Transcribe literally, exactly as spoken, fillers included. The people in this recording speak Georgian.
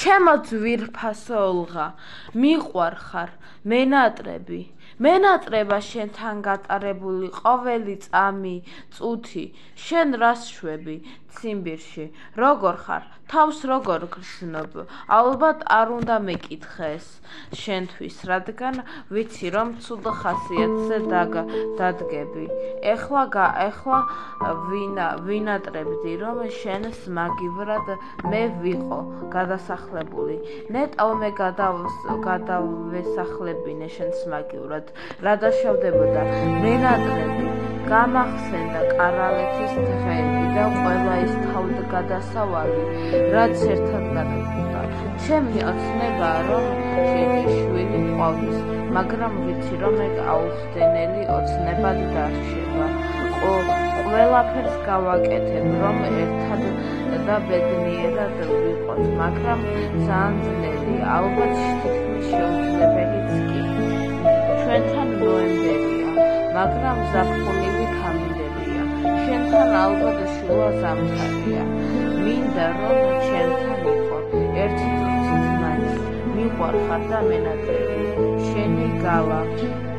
ჩემო ძვირფასო ოლღა, მიყვარხარ, მენატრები, მენატრება შენთან გატარებული ყოველი წამი, წუთი, შენ რას შვები, ციმბირში, როგორ ხარ, თავს როგორ გრძნობ, ალბათ არ უნდა მეკითხეს შენთვის, რადგან ვიცი, რომ ცუდ ხასიათზე დადგები. ეხლა ეხლა ვინატრებდი, რომ შენს მაგივრად მე ვიყო გადასახლებული. ნეტავ მე გადავესახლებინე შენს მაგივრად, რა დაშავდებოდა მენატრები, გამახსენდა კარალეთის დღეები და ყველა ის თავგადასავალი, რაც ერთად გადაგვდა. ჩემი ოცნებაა, რომ შვილი მყავდეს, მაგრამ ვიცი, რომ ეგ აუხსნელი ოცნებად დარჩება. ყველაფერს გავაკეთებ, რომ ერთად და ბედნიერად ვიყოთ, მაგრამ ძალიან ძნელია, ალბათ თითქმის შეუძლებელიც კი. ჩვენთან ნოემბერია, მაგრამ ზაფხულივით ამინდებია. შენთან ალბათ შუა ზამთარია. მინდა რომ ჩემთან იყო ერთი წუთით მაინც. მიყვარხარ და მენატრები, შენი გალა.